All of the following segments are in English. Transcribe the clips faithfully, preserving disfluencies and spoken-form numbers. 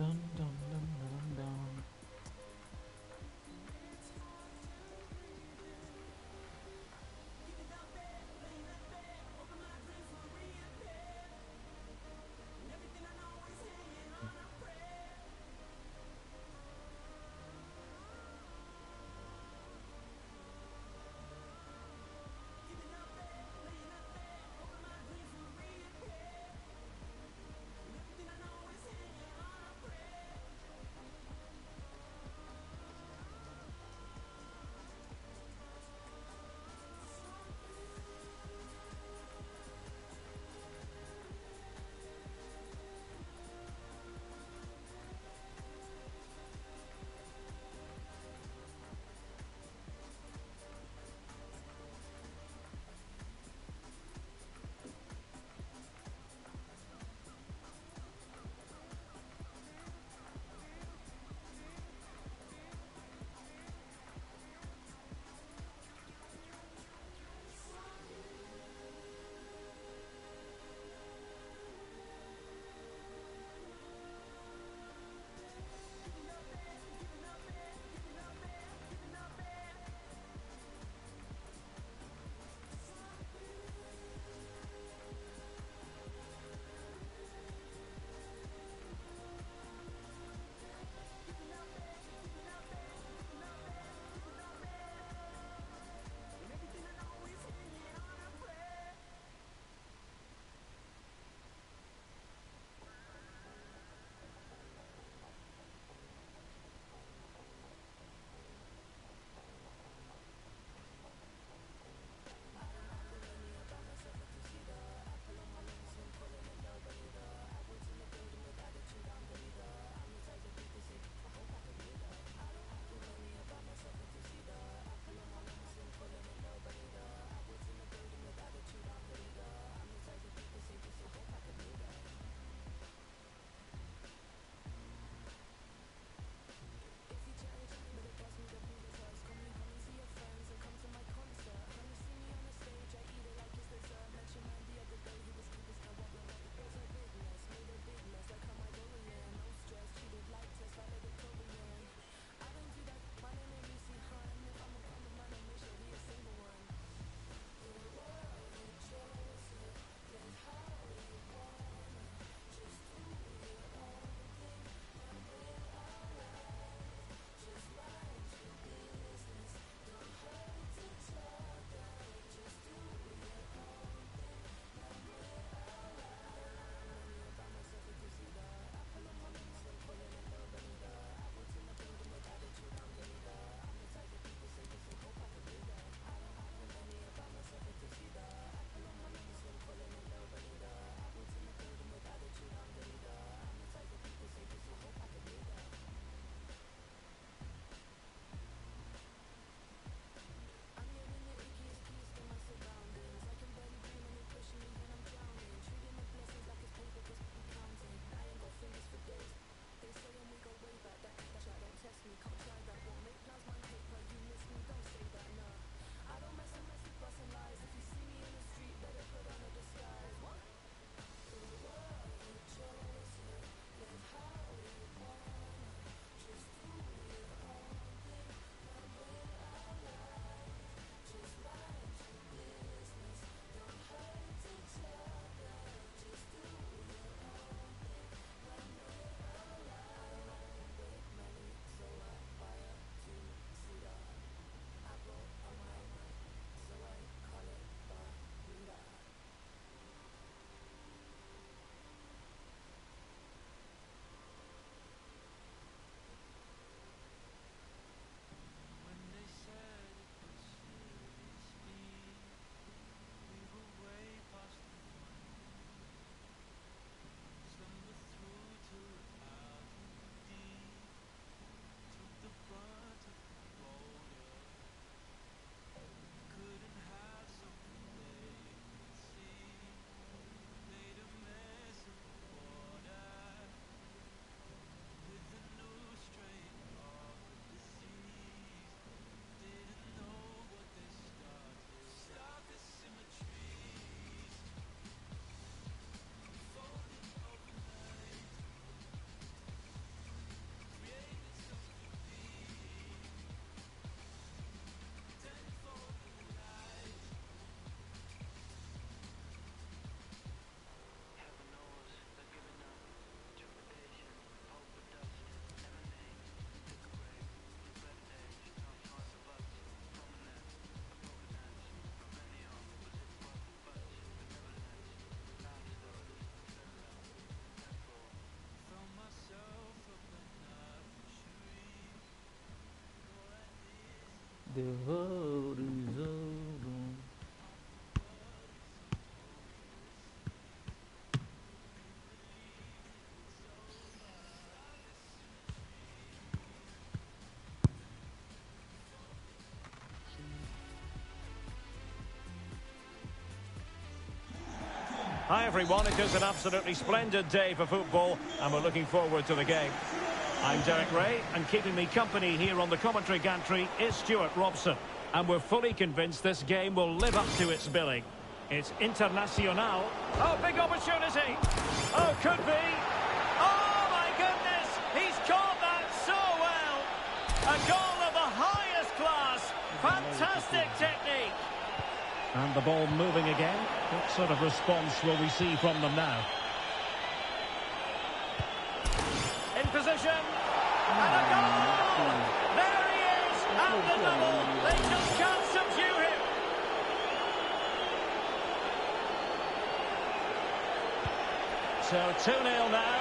dun, dun, dun, dun, dun. The world is over. Hi everyone, it is an absolutely splendid day for football and we're looking forward to the game. I'm Derek Ray and keeping me company here on the commentary gantry is Stuart Robson. And we're fully convinced this game will live up to its billing. It's Internacional. Oh, big opportunity. Oh, could be. Oh my goodness, he's caught that so well. A goal of the highest class. Fantastic technique. And the ball moving again. What sort of response will we see from them now? In position. And a goal! There he is! And the double! They just can't subdue him! So two nil now.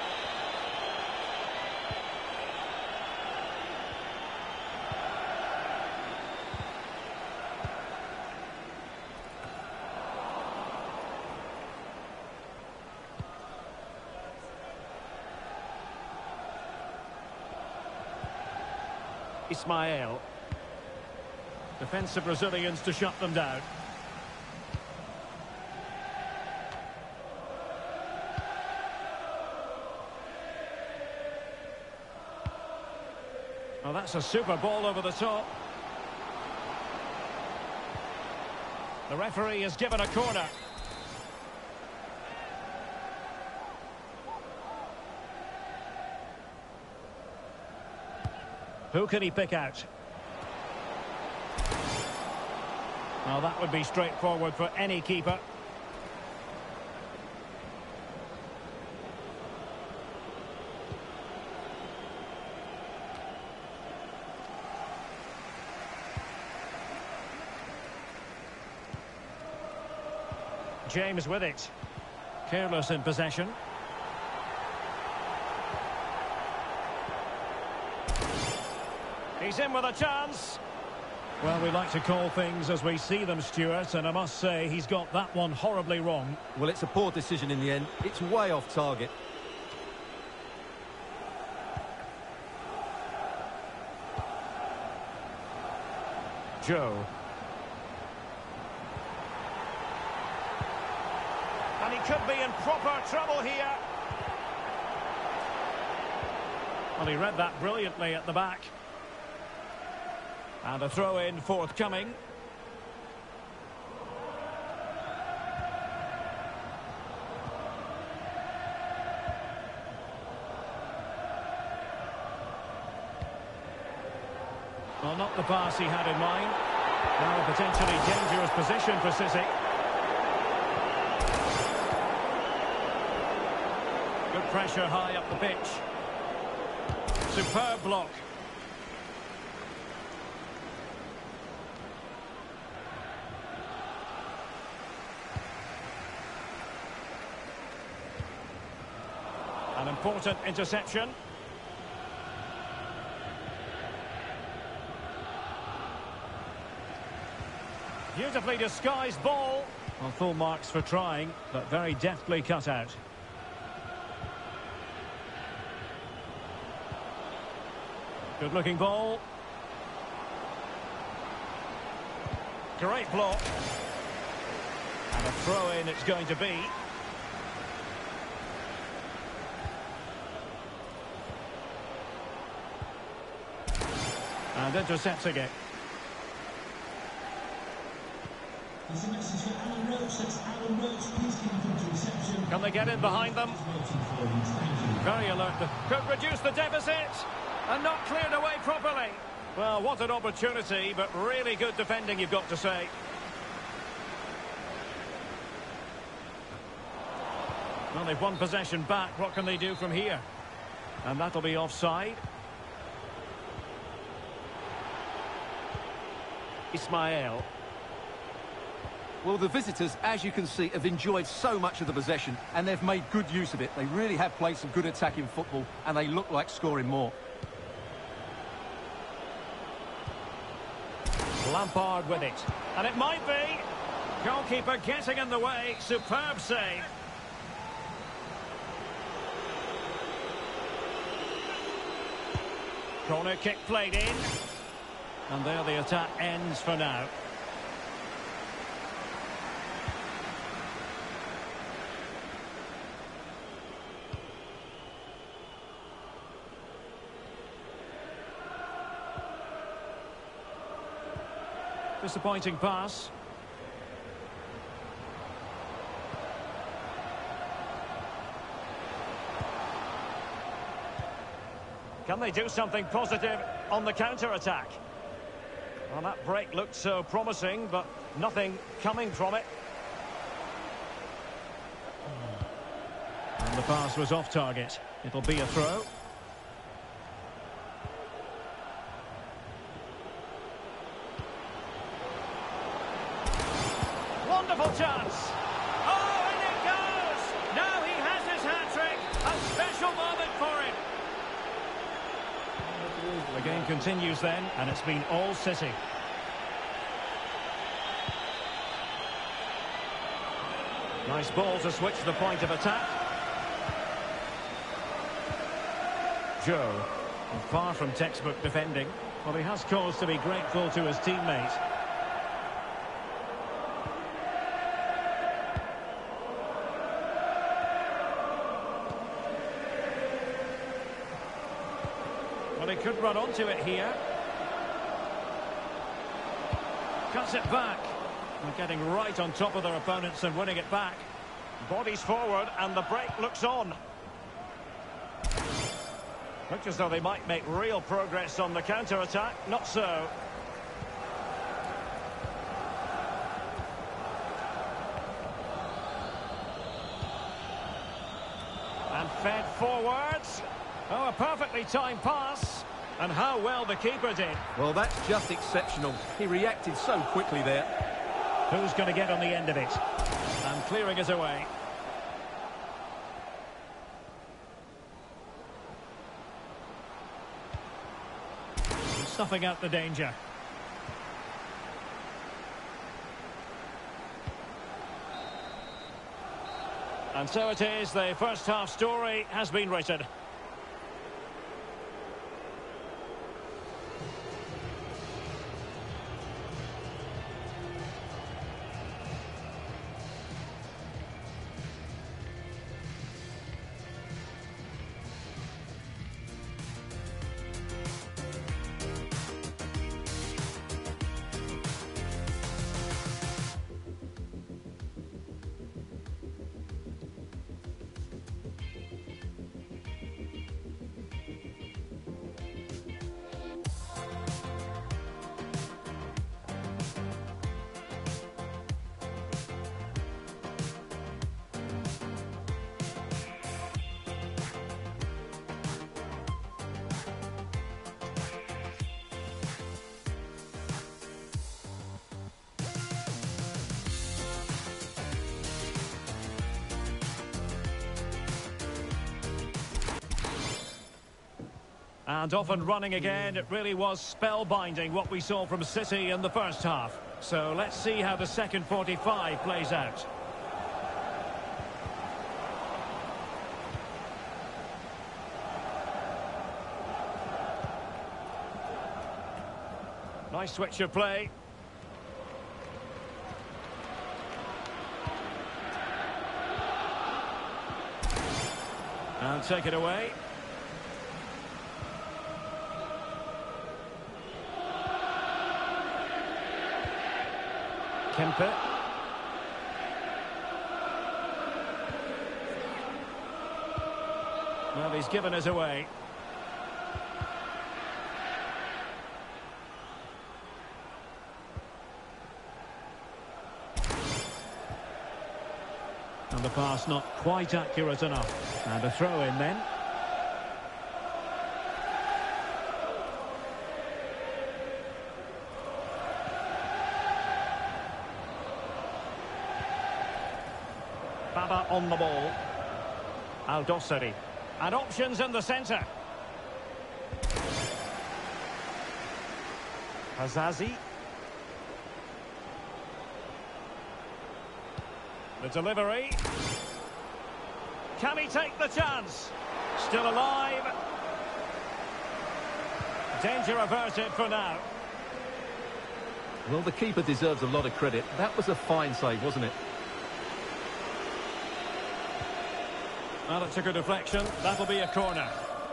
Ismael. Defensive Brazilians to shut them down. Well, that's a super ball over the top. The referee has given a corner. Who can he pick out? Well, that would be straightforward for any keeper. James with it. Careless in possession. He's in with a chance. Well, we like to call things as we see them, Stuart, and I must say he's got that one horribly wrong. Well, it's a poor decision in the end. It's way off target. Joe. And he could be in proper trouble here. Well, he read that brilliantly at the back. And a throw-in forthcoming. Well, not the pass he had in mind. Now a potentially dangerous position for City. Good pressure high up the pitch. Superb block. An important interception. Beautifully disguised ball. Well, full marks for trying, but very deftly cut out. Good looking ball. Great block. And a throw in it's going to be. And intercepting it. There's a message for Alan Roach. That's Alan Roach. Please can you come to reception? Can they get in behind them? Very alert. Could reduce the deficit. And not cleared away properly. Well, what an opportunity, but really good defending, you've got to say. Well, they've won possession back. What can they do from here? And that'll be offside. Ismael. Well, the visitors, as you can see, have enjoyed so much of the possession, and they've made good use of it. They really have played some good attacking football, and they look like scoring more. Lampard with it. And it might be. Goalkeeper getting in the way. Superb save. Corner kick played in. And there the attack ends for now. Disappointing pass. Can they do something positive on the counter-attack? Well, that break looked so promising, but nothing coming from it. And the pass was off target. It'll be a throw. Wonderful chance. Oh, and it goes! Now he has his hat-trick. A special moment for him. The game continues then, and it's been all City. Nice ball to switch the point of attack. Joe, far from textbook defending. Well, he has cause to be grateful to his teammate. Well, he could run onto it here. Cuts it back. They're getting right on top of their opponents and winning it back. Bodies forward and the break looks on. Looks as though they might make real progress on the counter-attack. Not so. And fed forwards. Oh, a perfectly timed pass. And how well the keeper did. Well, that's just exceptional. He reacted so quickly there. Who's going to get on the end of it? And clearing it away. Snuffing out the danger. And so it is, the first half story has been written. And off and running again. It really was spellbinding what we saw from City in the first half. So let's see how the second forty-five plays out. Nice switch of play. And take it away. Kemper. Well, he's given us away. And the pass not quite accurate enough. And a throw in then. Baba on the ball. Aldosari. And options in the centre. Hazazi. The delivery. Can he take the chance? Still alive. Danger averted for now. Well, the keeper deserves a lot of credit. That was a fine save, wasn't it? Well, it took a deflection. That'll be a corner.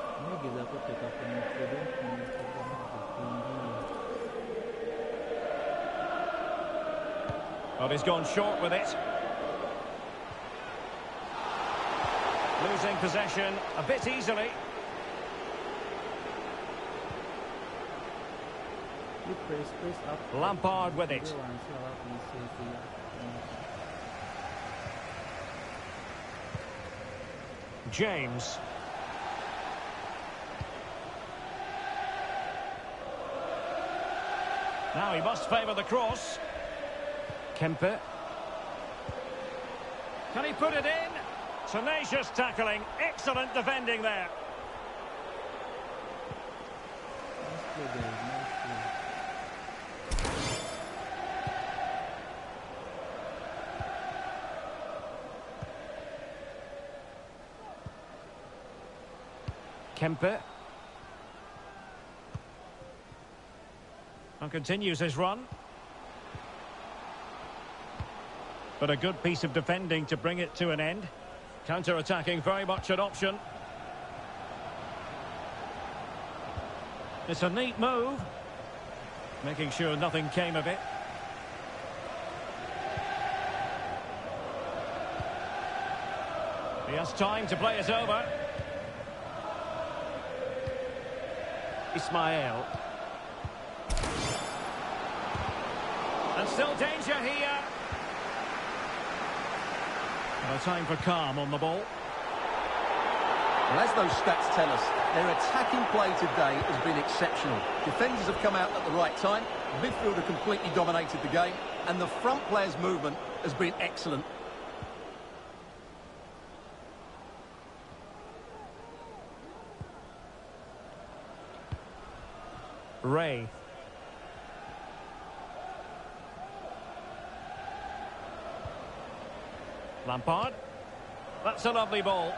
Well, he's gone short with it. Losing possession a bit easily. Lampard with it. James. Now he must favour the cross. Kempe. Can he put it in? Tenacious tackling. Excellent defending there. Kempe. And continues his run. But a good piece of defending to bring it to an end. Counter-attacking, very much an option. It's a neat move. Making sure nothing came of it. He has time to play it over. Ismail. And still danger here. No time for calm on the ball. Well, as those stats tell us, their attacking play today has been exceptional. Defenders have come out at the right time, midfielder completely dominated the game, and the front players' movement has been excellent. Ray. Lampard. That's a lovely ball.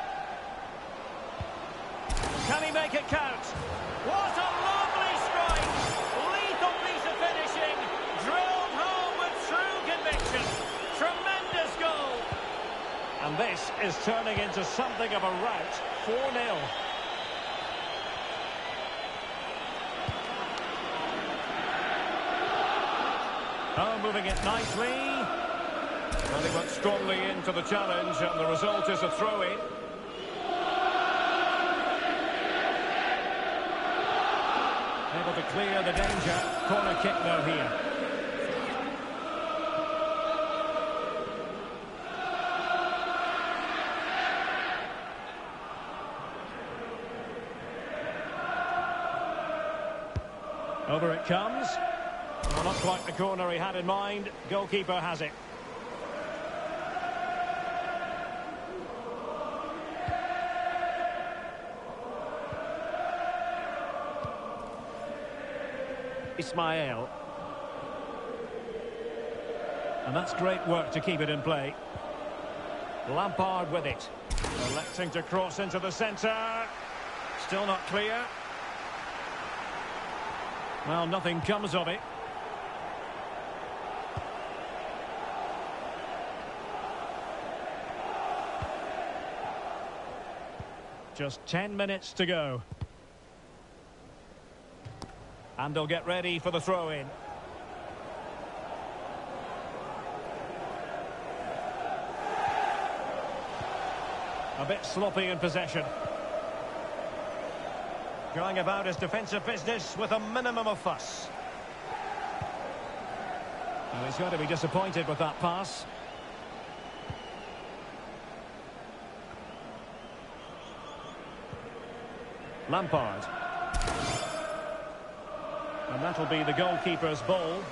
Can he make it count? What a lovely strike! Lethal piece of finishing. Drilled home with true conviction. Tremendous goal. And this is turning into something of a rout. four nil. Oh, moving it nicely. Well, he went strongly into the challenge, and the result is a throw-in. Able to clear the danger. Corner kick now here. Over it comes. Well, not quite the corner he had in mind. Goalkeeper has it. Ismail. And that's great work to keep it in play. Lampard with it. Electing to cross into the centre. Still not clear. Well, nothing comes of it. Just ten minutes to go. And they'll get ready for the throw-in. A bit sloppy in possession. Going about his defensive business with a minimum of fuss. And he's going to be disappointed with that pass. Lampard. And that'll be the goalkeeper's ball.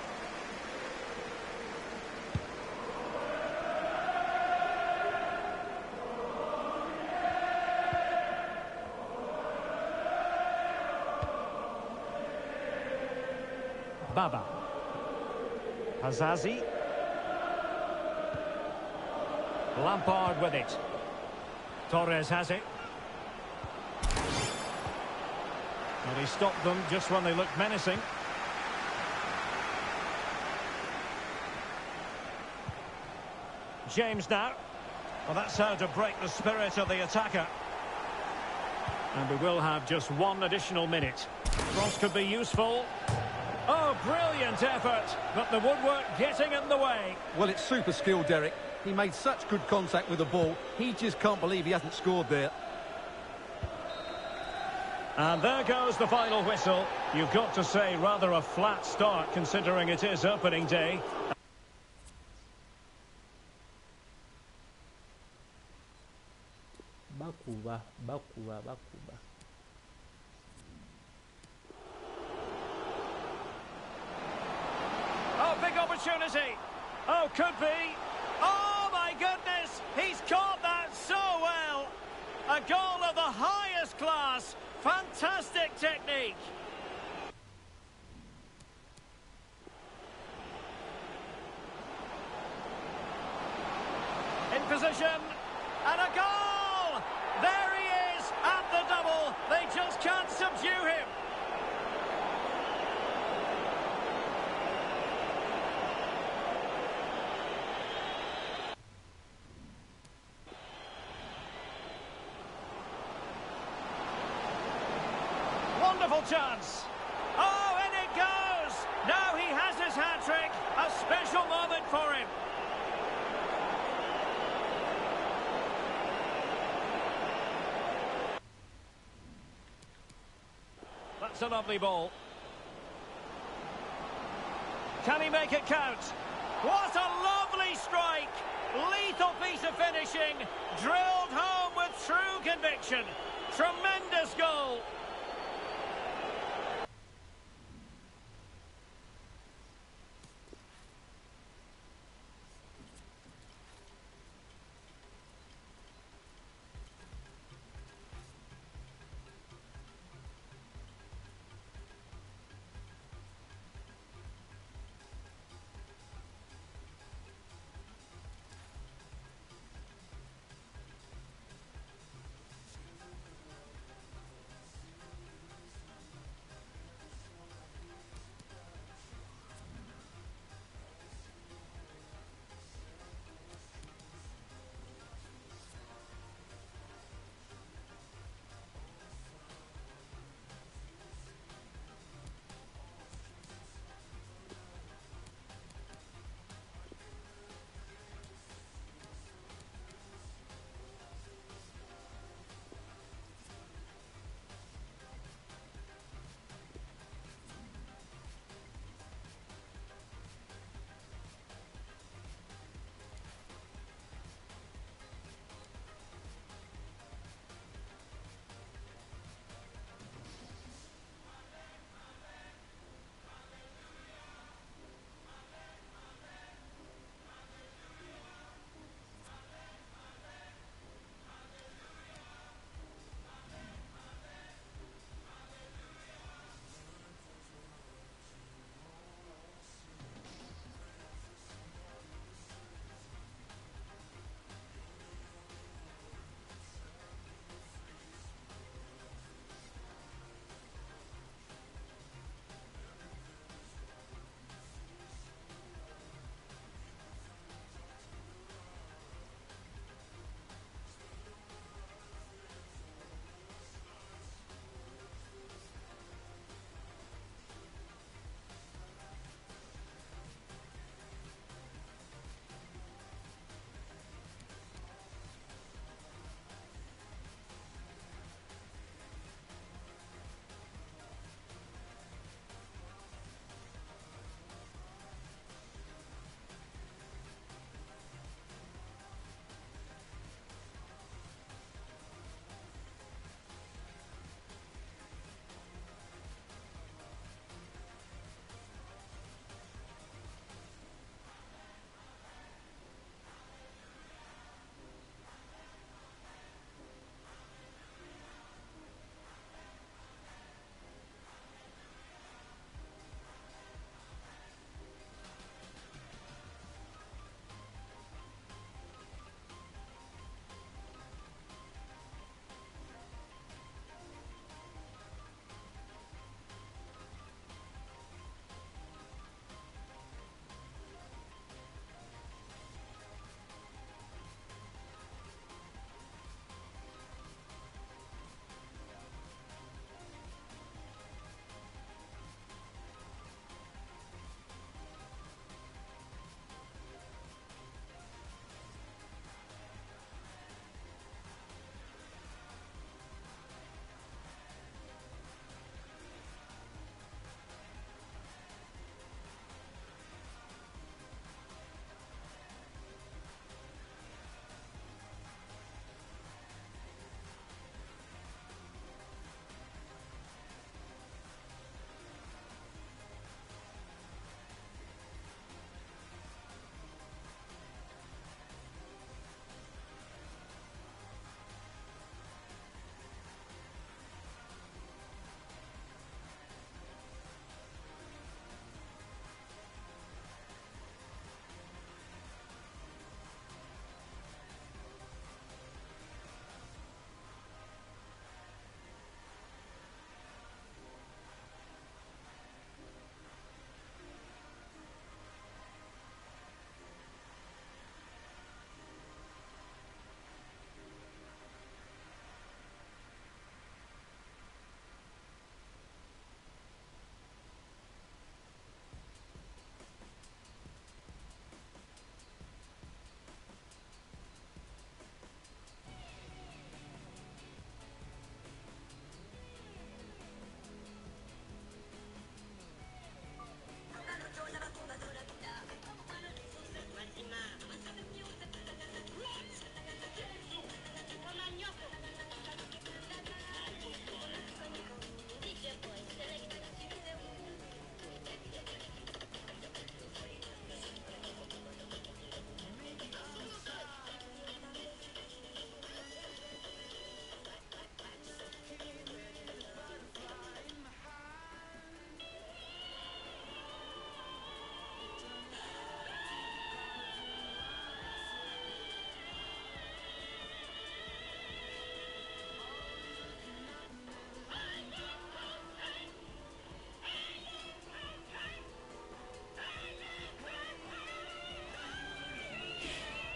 Baba. Hazazi. Lampard with it. Torres has it. And he stopped them just when they looked menacing. James now. Well, that's how to break the spirit of the attacker. And we will have just one additional minute. Cross could be useful. Oh, brilliant effort, but the woodwork getting in the way. Well, it's super skill, Derek. He made such good contact with the ball. He just can't believe he hasn't scored there. And there goes the final whistle. You've got to say rather a flat start considering it is opening day. Bakuba, Bakuba, Bakuba. Oh, big opportunity. Oh, could be. Oh, my goodness. He's caught that so well. A goal of the highest class. Fantastic technique. In position. And a goal. There he is at the double. They just can't subdue him. Wonderful chance. Oh, and it goes. Now he has his hat-trick. A special moment for him. That's a lovely ball. Can he make it count? What a lovely strike. Lethal piece of finishing. Drilled home with true conviction. Tremendous goal.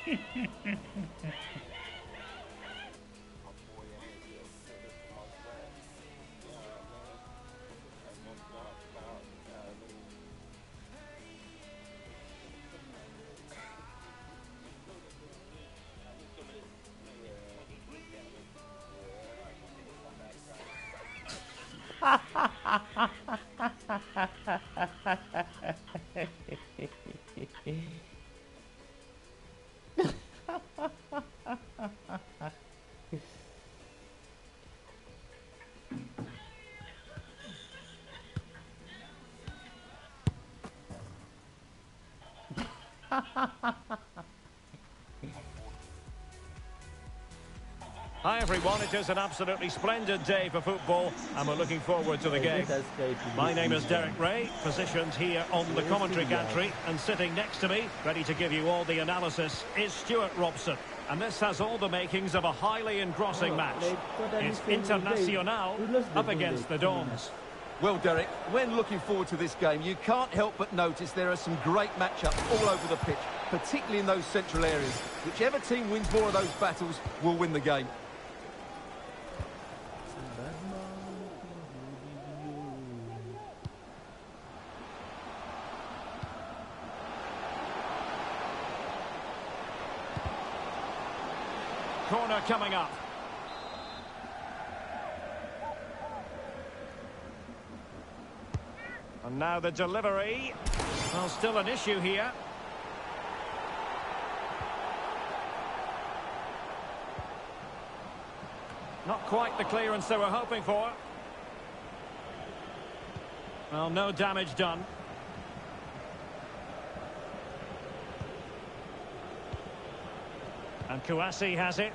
Hi everyone, it is an absolutely splendid day for football and we're looking forward to the game. My name is Derek Ray, positioned here on the commentary gantry, and sitting next to me, ready to give you all the analysis, is Stuart Robson. And this has all the makings of a highly engrossing match. It's Internacional up against the Dons. Well, Derek, when looking forward to this game, you can't help but notice there are some great matchups all over the pitch, particularly in those central areas. Whichever team wins more of those battles will win the game. Corner coming up. And now the delivery. Well, still an issue here. Not quite the clearance they were hoping for. Well, no damage done. And Kouassi has it.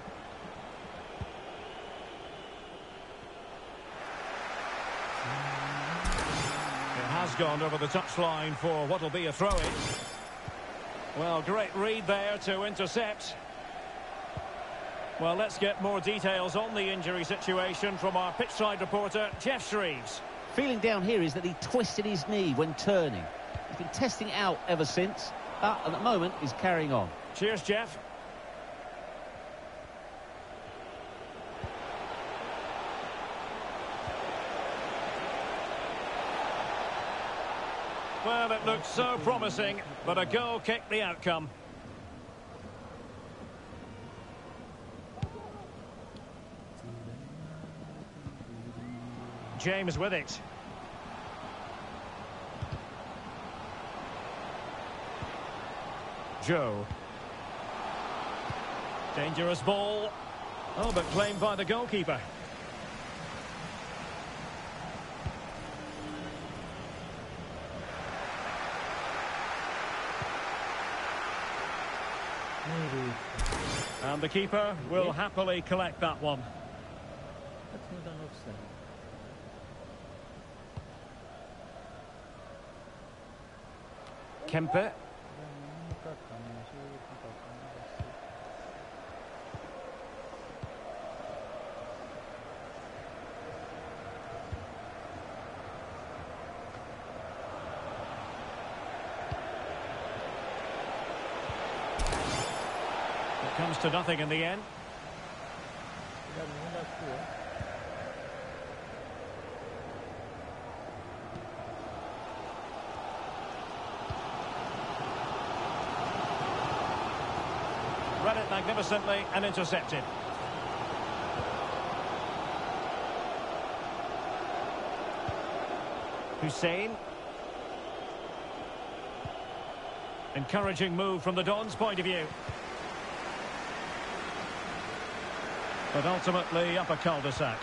It has gone over the touchline for what will be a throw-in. Well, great read there to intercept. Well, let's get more details on the injury situation from our pitchside reporter, Jeff Shreves. Feeling down here is that he twisted his knee when turning. He's been testing it out ever since, but at the moment he's carrying on. Cheers, Jeff. Well, it looked so promising, but a goal kicked the outcome. James with it. Joe. Dangerous ball. Oh, but claimed by the goalkeeper. And the keeper will yeah. happily collect that one. That's not an offside. Kempe. It comes to nothing in the end. Read it magnificently and intercepted. Hussein. Encouraging move from the Dons' point of view. But ultimately up a cul-de-sac.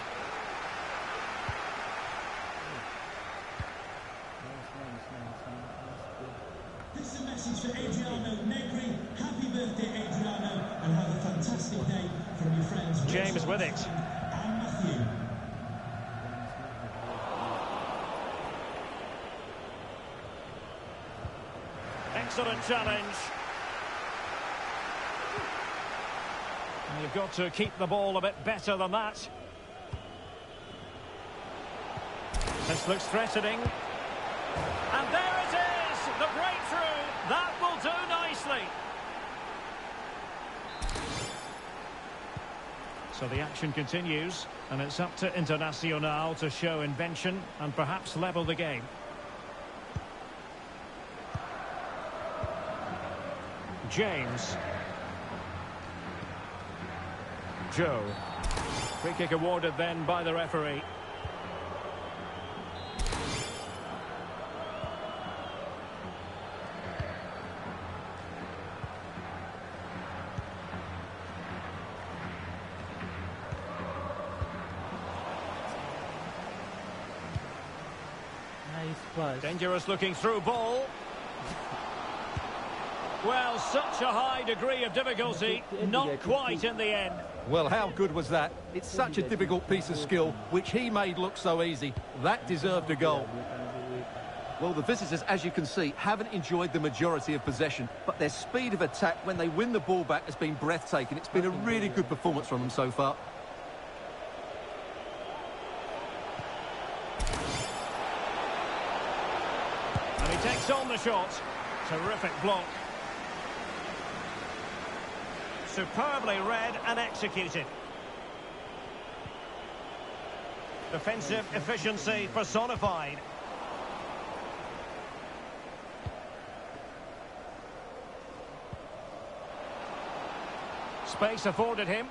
This is a message for Adriano Negri. Happy birthday, Adriano, and have a fantastic day from your friends James with it. And Matthew. Excellent challenge. And you've got to keep the ball a bit better than that. This looks threatening. And there it is! The breakthrough! That will do nicely. So the action continues, and it's up to Internacional to show invention and perhaps level the game. James. Joe. Free kick awarded then by the referee. Nice pass. Dangerous looking through ball. Well, such a high degree of difficulty, not quite in the end. Well, how good was that? It's such a difficult piece of skill, which he made look so easy. That deserved a goal. Well, the visitors, as you can see, haven't enjoyed the majority of possession, but their speed of attack when they win the ball back has been breathtaking. It's been a really good performance from them so far. And he takes on the shot. Terrific block. Superbly read and executed. Defensive efficiency personified. Space afforded him.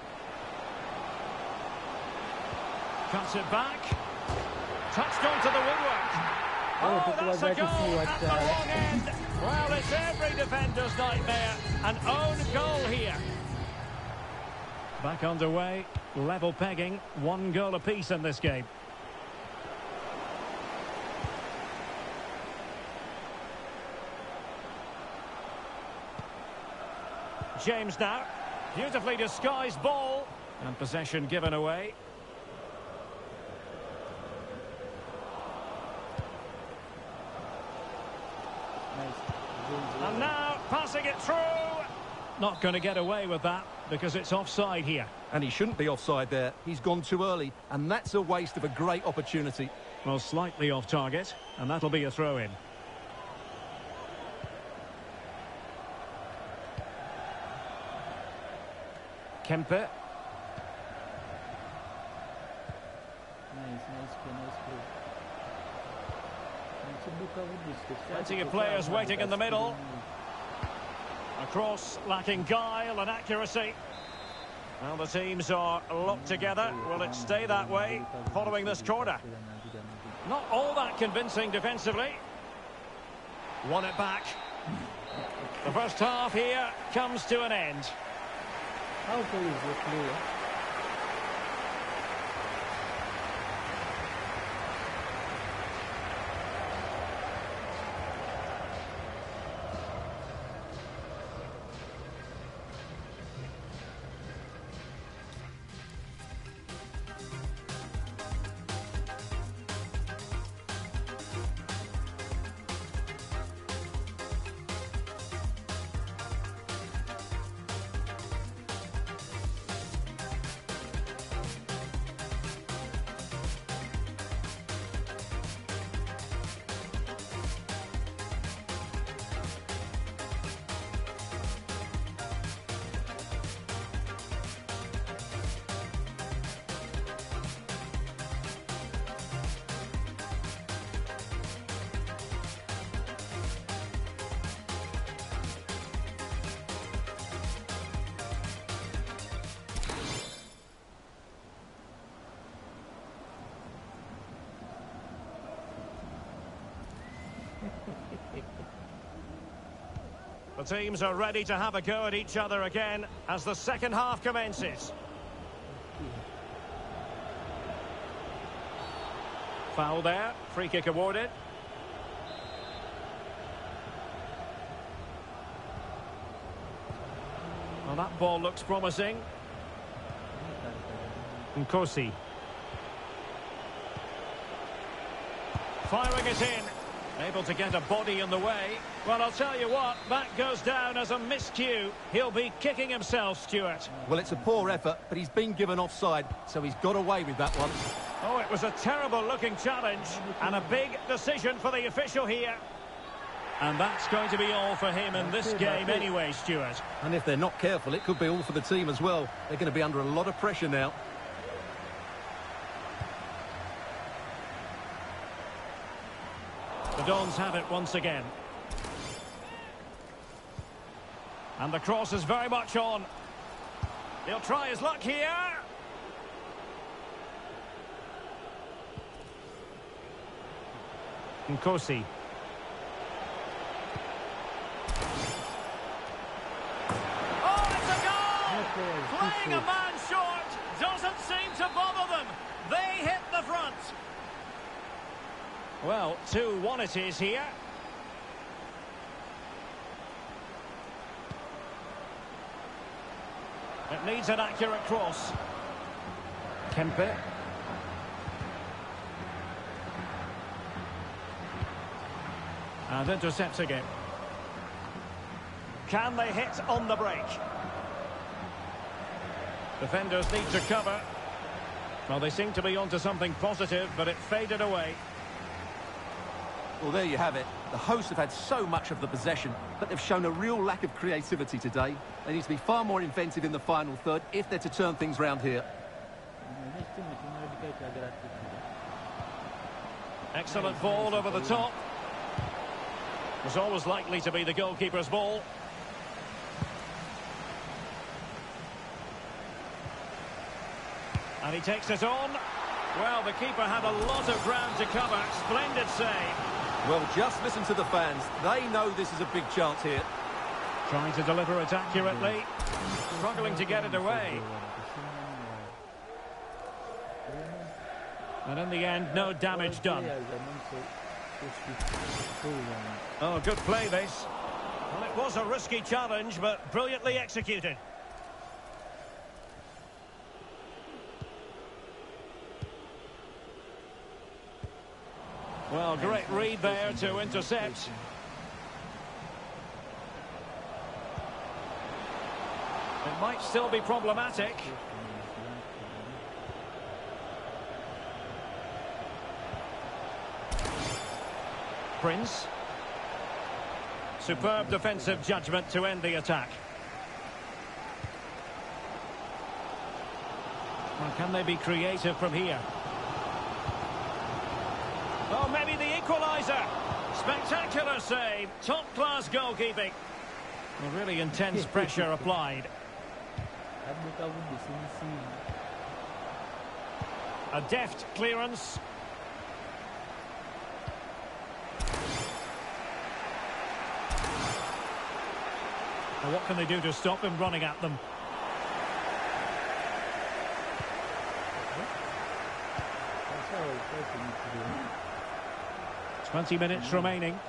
Cuts it back. Touched onto the woodwork. Oh, that's a goal at the wrong end. Well, it's every defender's nightmare. An own goal here. Back underway. Level pegging. One goal apiece in this game. James now. Beautifully disguised ball. And possession given away. And now passing it through. Not going to get away with that because it's offside here. And he shouldn't be offside there. He's gone too early, and that's a waste of a great opportunity. Well, slightly off target, and that'll be a throw-in. Kempe. Nice, nice play, nice play. Plenty of players waiting in the middle. A cross lacking guile and accuracy. Well, the teams are locked together. Will it stay that way following this corner? Not all that convincing defensively. Won it back. The first half here comes to an end. How good is this player? The teams are ready to have a go at each other again as the second half commences. Foul there, free kick awarded. Well, that ball looks promising. Nkosi. Firing it in. Able to get a body in the way. Well, I'll tell you what, that goes down as a miscue. He'll be kicking himself, Stuart. Well, it's a poor effort, but he's been given offside, so he's got away with that one. Oh, it was a terrible-looking challenge, and a big decision for the official here. And that's going to be all for him in this game anyway, Stuart. And if they're not careful, it could be all for the team as well. They're going to be under a lot of pressure now. The Dons have it once again. And the cross is very much on. He'll try his luck here. Nkosi. Oh, it's a goal! Playing a man short doesn't seem to bother them. They hit the front. Well, two one it is here. It needs an accurate cross. Kempe. And intercepting it. Can they hit on the break? Defenders need to cover. Well, they seem to be onto something positive, but it faded away. Well, there you have it. The hosts have had so much of the possession, but they've shown a real lack of creativity today. They need to be far more inventive in the final third if they're to turn things round here. Excellent ball over the top. Was always likely to be the goalkeeper's ball. And he takes it on. Well, the keeper had a lot of ground to cover. Splendid save. Well, just listen to the fans. They know this is a big chance here. Trying to deliver it accurately. Struggling to get it away. And in the end, no damage done. Oh, good play this. Well, it was a risky challenge, but brilliantly executed. Well, great read there to intercept. It might still be problematic. Prince. Superb defensive judgment to end the attack. Well, can they be creative from here? Oh, maybe the equaliser. Spectacular save. Top-class goalkeeping. Well, really intense pressure applied. A deft clearance. Now, what can they do to stop him running at them? twenty minutes remaining.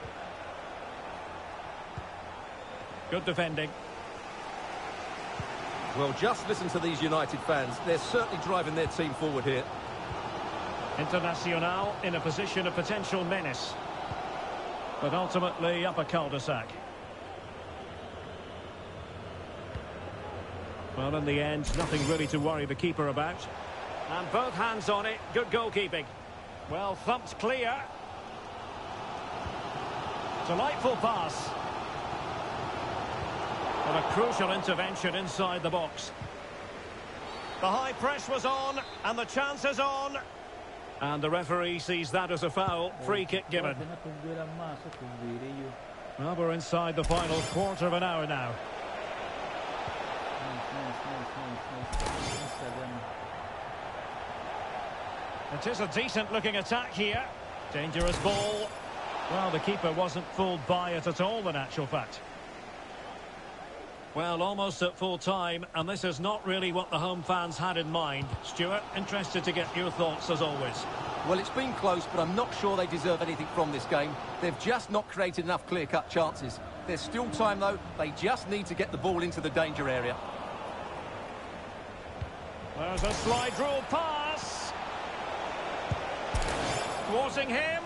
Good defending. Well, just listen to these United fans. They're certainly driving their team forward here. Internacional in a position of potential menace. But ultimately up a cul-de-sac. Well, in the end, nothing really to worry the keeper about. And both hands on it. Good goalkeeping. Well, thumped clear. Delightful pass. But a crucial intervention inside the box. The high press was on, and the chance is on. And the referee sees that as a foul. Free kick given. Well, we're inside the final quarter of an hour now. It is a decent-looking attack here. Dangerous ball. Well, the keeper wasn't fooled by it at all, in actual fact. Well, almost at full time, and this is not really what the home fans had in mind. Stuart, interested to get your thoughts as always. Well, it's been close, but I'm not sure they deserve anything from this game. They've just not created enough clear-cut chances. There's still time, though. They just need to get the ball into the danger area. There's a slide rule pass. Thwarting him.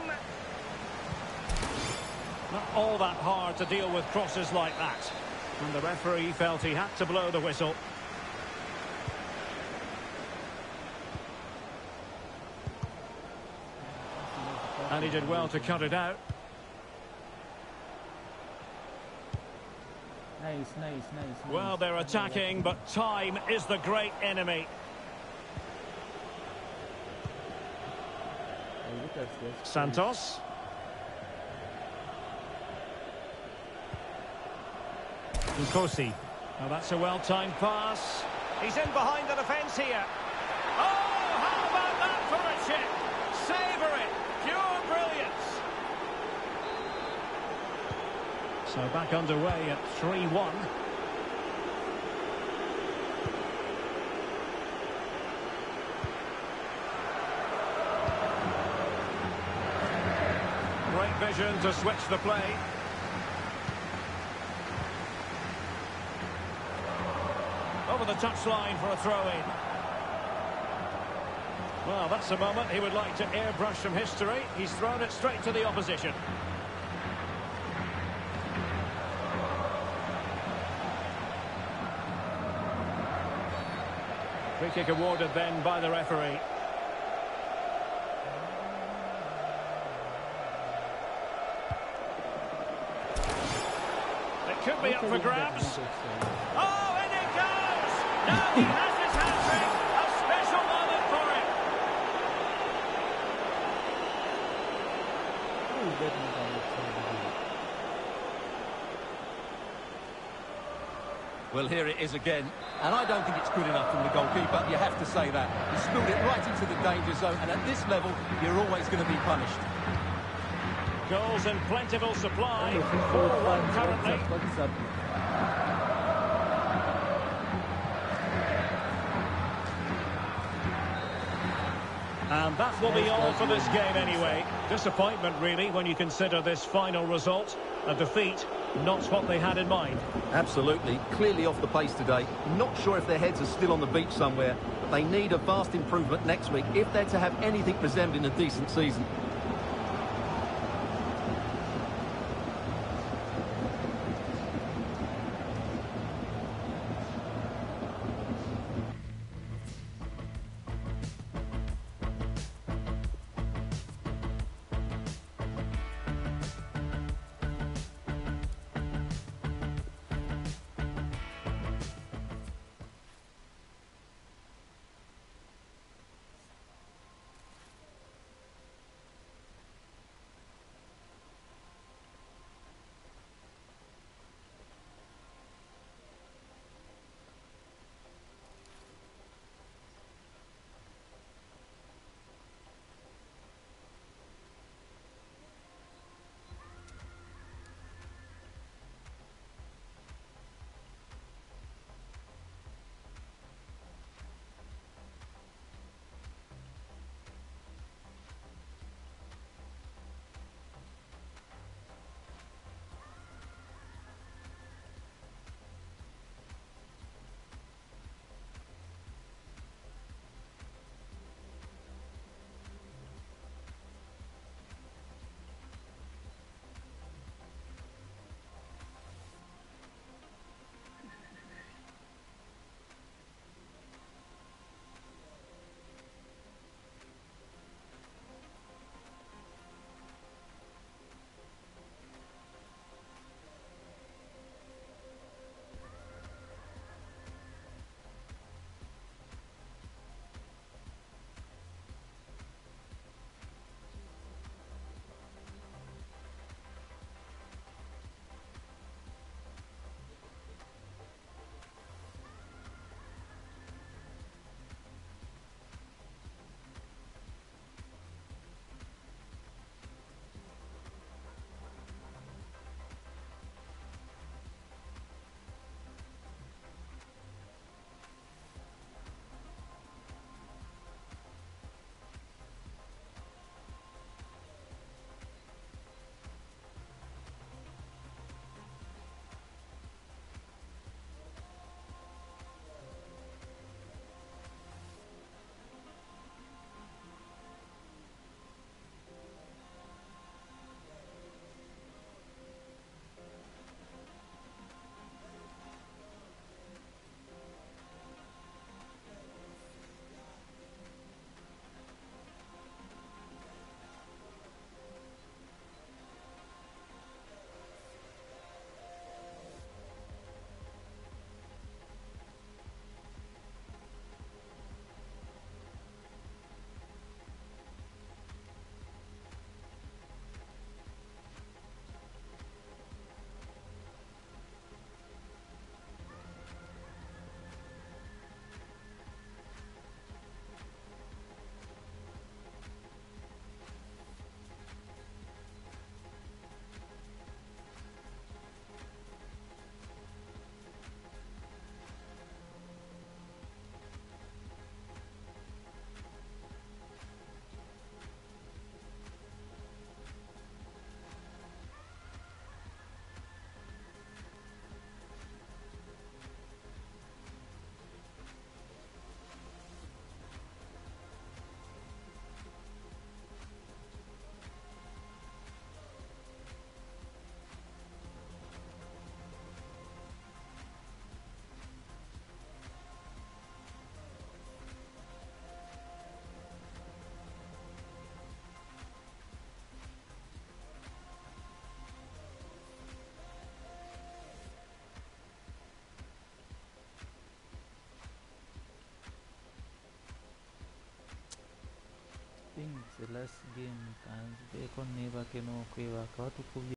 Not all that hard to deal with crosses like that. And the referee felt he had to blow the whistle. And he did well to cut it out. Nice, nice, nice. Well, nice. they're attacking, but time is the great enemy. Oh, look at this. Santos. Nkosi. Now that's a well-timed pass. He's in behind the defence here. Oh, how about that for a chip? Savour it. Pure brilliance. So back underway at three one. Great vision to switch the play. Over the touchline for a throw-in. Well, that's a moment he would like to airbrush from history. He's thrown it straight to the opposition. Free kick awarded then by the referee. It could be up for grabs. Oh, and it goes! Now he has his hat-trick. A special moment for him. Well, here it is again, and I don't think it's good enough from the goalkeeper. You have to say that. He spilled it right into the danger zone, and at this level, you're always going to be punished. Goals in plentiful supply. four one currently. And that will be all for this game anyway. Disappointment, really, when you consider this final result. A defeat, not what they had in mind. Absolutely. Clearly off the pace today. Not sure if their heads are still on the beach somewhere, but they need a vast improvement next week if they're to have anything resembling a decent season. the last game kanzi bekho niba ke no kweba ka watu